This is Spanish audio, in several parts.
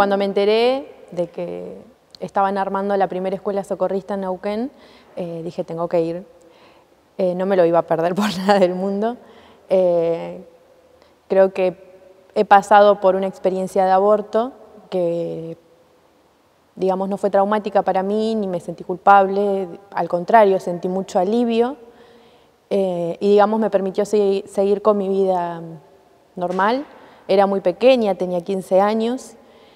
Cuando me enteré de que estaban armando la primera escuela socorrista en Neuquén, dije, tengo que ir. No me lo iba a perder por nada del mundo. Creo que he pasado por una experiencia de aborto que, digamos, no fue traumática para mí, ni me sentí culpable, al contrario, sentí mucho alivio y, digamos, me permitió seguir con mi vida normal. Era muy pequeña, tenía 15 años.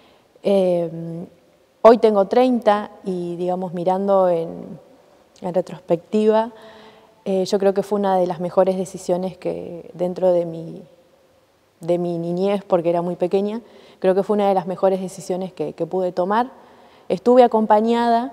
Hoy tengo 30 y, digamos, mirando en retrospectiva, yo creo que fue una de las mejores decisiones que dentro de mi niñez, porque era muy pequeña, creo que fue una de las mejores decisiones que pude tomar. Estuve acompañada,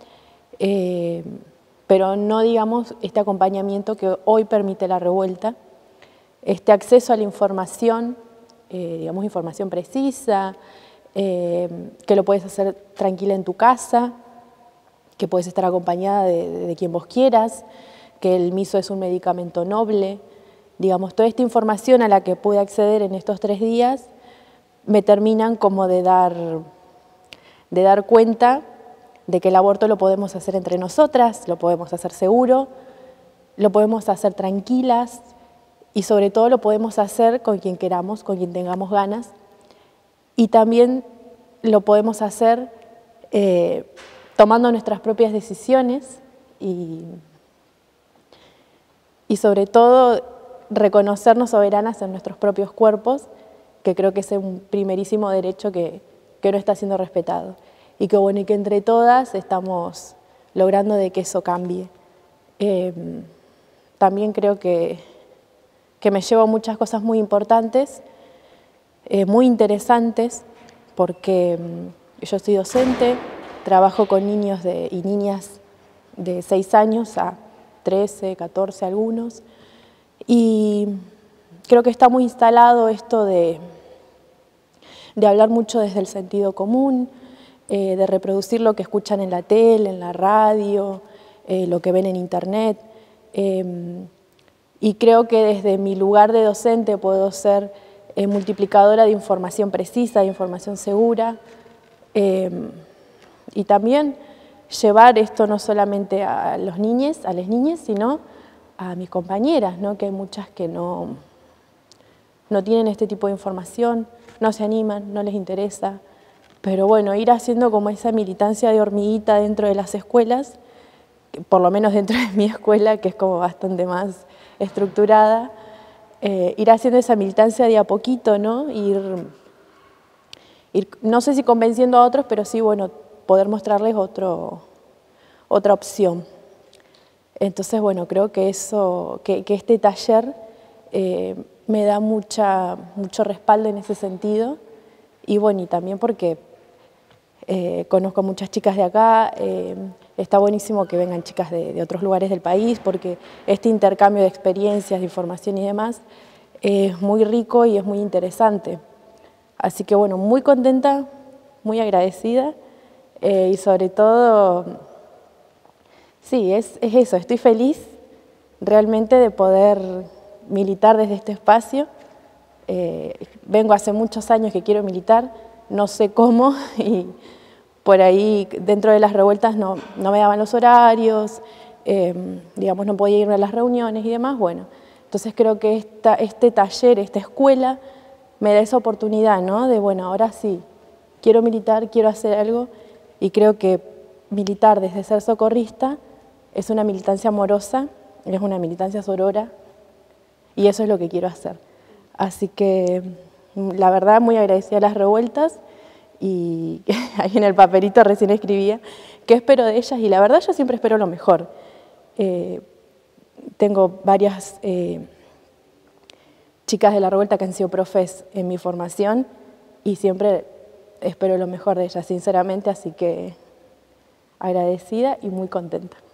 pero no, digamos, este acompañamiento que hoy permite la revuelta, este acceso a la información, digamos, información precisa, que lo puedes hacer tranquila en tu casa, que puedes estar acompañada de quien vos quieras, que el miso es un medicamento noble. Digamos, toda esta información a la que pude acceder en estos 3 días me terminan como de dar cuenta de que el aborto lo podemos hacer entre nosotras, lo podemos hacer seguro, lo podemos hacer tranquilas y sobre todo lo podemos hacer con quien queramos, con quien tengamos ganas, y también lo podemos hacer tomando nuestras propias decisiones y sobre todo reconocernos soberanas en nuestros propios cuerpos, que creo que es un primerísimo derecho que no está siendo respetado. Y que bueno, y que entre todas estamos logrando de que eso cambie. También creo que me llevo muchas cosas muy importantes, muy interesantes, porque yo soy docente, trabajo con niños y niñas de 6 años a 13, 14 algunos, y creo que está muy instalado esto de hablar mucho desde el sentido común, de reproducir lo que escuchan en la tele, en la radio, lo que ven en internet, y creo que desde mi lugar de docente puedo ser multiplicadora de información precisa, de información segura, y también llevar esto no solamente a los niños, a las niñas, sino a mis compañeras, ¿no? Que hay muchas que no tienen este tipo de información, no se animan, no les interesa, pero bueno, ir haciendo como esa militancia de hormiguita dentro de las escuelas, por lo menos dentro de mi escuela, que es como bastante más estructurada, ir haciendo esa militancia de a poquito, ¿no? Ir, no sé si convenciendo a otros, pero sí, bueno, poder mostrarles otra opción. Entonces, bueno, creo que este taller me da mucho respaldo en ese sentido, y bueno, y también porque conozco muchas chicas de acá, está buenísimo que vengan chicas de otros lugares del país, porque este intercambio de experiencias, de información y demás es muy rico y es muy interesante. Así que bueno, muy contenta, muy agradecida, y sobre todo, sí, es eso, estoy feliz realmente de poder militar desde este espacio. Vengo hace muchos años que quiero militar, no sé cómo, y por ahí dentro de las revueltas no me daban los horarios, digamos, no podía irme a las reuniones y demás. Bueno, entonces creo que este taller, esta escuela, me da esa oportunidad, ¿no? De, bueno, ahora sí, quiero militar, quiero hacer algo, y creo que militar desde ser socorrista es una militancia amorosa, es una militancia sorora, y eso es lo que quiero hacer. Así que, la verdad, muy agradecida a las revueltas, y ahí en el papelito recién escribía qué espero de ellas, y la verdad yo siempre espero lo mejor. Tengo varias chicas de la revuelta que han sido profes en mi formación, y siempre espero lo mejor de ellas, sinceramente, así que agradecida y muy contenta.